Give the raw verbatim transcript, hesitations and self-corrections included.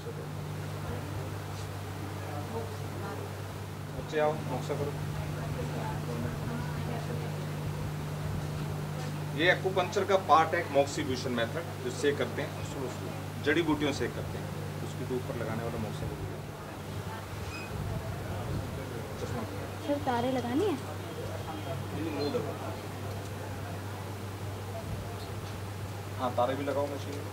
बच्चे आओ, मोक्ष करो। ये एक्यूपंक्चर का पार्ट है, मोक्सिब्यूशन मेथड, जो सेक करते हैं, जड़ी बूटियों से करते हैं, उसके ऊपर लगाने वाला मोक्ष। सर तारे लगानी है? हाँ, तारे भी लगाओ मशीन में।